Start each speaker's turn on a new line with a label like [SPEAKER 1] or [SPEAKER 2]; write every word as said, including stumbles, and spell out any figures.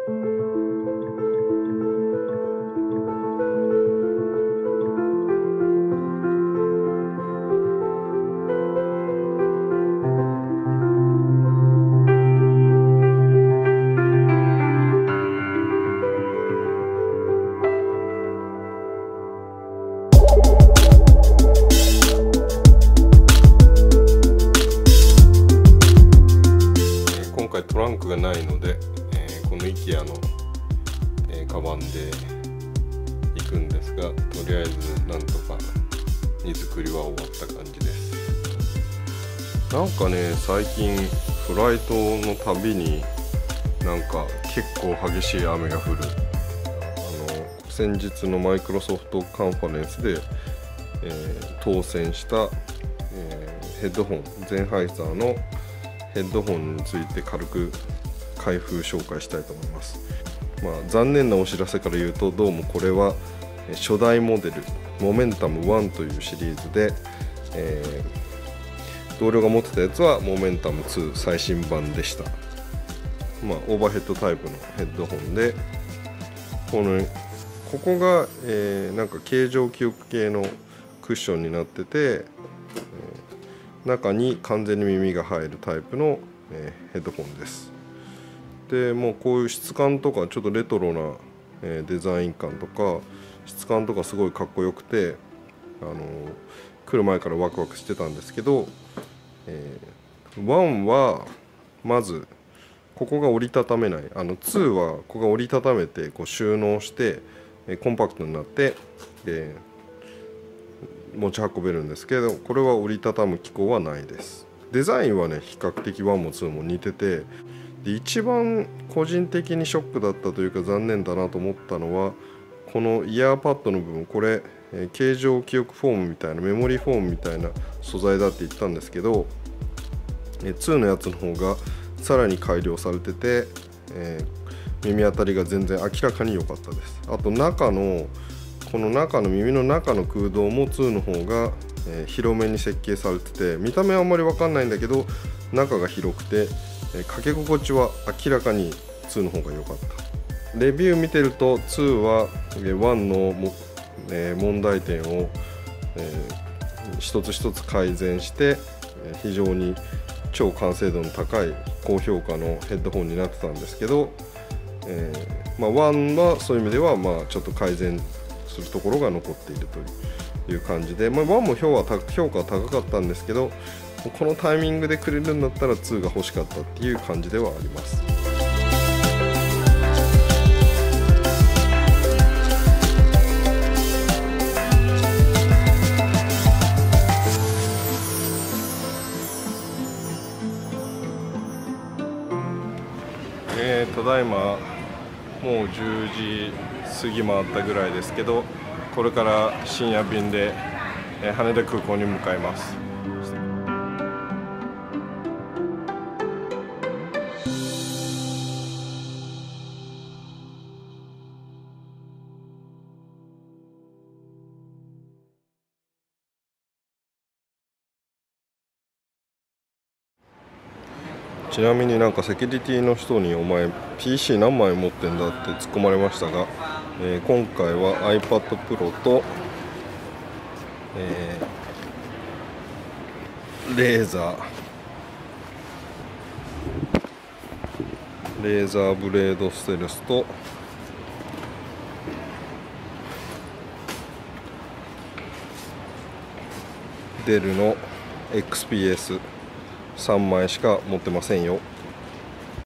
[SPEAKER 1] トランクがないので、えー、この IKEA の、えー、カバンで行くんですが、とりあえずなんとか荷造りは終わった感じです。なんかね、最近フライトのたびになんか結構激しい雨が降る。あの先日のマイクロソフトカンファレンスで、えー、当選した、えー、ヘッドホン、ゼンハイザーのヘッドホンについて軽く開封紹介したいと思います。まあ、残念なお知らせから言うと、どうもこれは初代モデルモメンタムワンというシリーズで、えー、同僚が持ってたやつはモメンタムツー最新版でした。まあ、オーバーヘッドタイプのヘッドホンで、このここが、えー、なんか形状記憶系のクッションになってて、中に完全に耳が入るタイプの、えー、ヘッドホンです。でもうこういう質感とかちょっとレトロな、えー、デザイン感とか質感とかすごいかっこよくて、あのー、来る前からワクワクしてたんですけど、えー、ワンはまずここが折りたためない、あのツーはここが折りたためてこう収納して、えー、コンパクトになって、で持ち運べるんですけど、これは折りたたむ機構はないです。デザインはね比較的ワンもツーも似てて、で一番個人的にショックだったというか残念だなと思ったのは、このイヤーパッドの部分、これ、えー、形状記憶フォームみたいなメモリーフォームみたいな素材だって言ったんですけど、えー、ツーのやつの方がさらに改良されてて、えー、耳当たりが全然明らかに良かったです。あと中のこの中の耳の中の空洞もツーの方が、えー、広めに設計されてて、見た目はあんまり分かんないんだけど中が広くて、えー、かけ心地は明らかにツーの方が良かった。レビュー見てるとツーはワンのも、えー、問題点を、えー、一つ一つ改善して、えー、非常に超完成度の高い高評価のヘッドホンになってたんですけど、えーまあ、ワンはそういう意味ではまあちょっと改善するところが残っているという感じで、まあ、ワンも評価は評価は高かったんですけど、このタイミングでくれるんだったらツーが欲しかったっていう感じではあります。えー、ただいまもうじゅうじ過ぎ回ったぐらいですけど、これから深夜便で羽田空港に向かいます。ちなみになんかセキュリティの人に「お前 ピーシー 何枚持ってんだ?」って突っ込まれましたが、えー、今回は iPad Pro と、えー、レーザーレーザーブレードステルスとデルの エックスピーエスさん 枚しか持ってませんよ。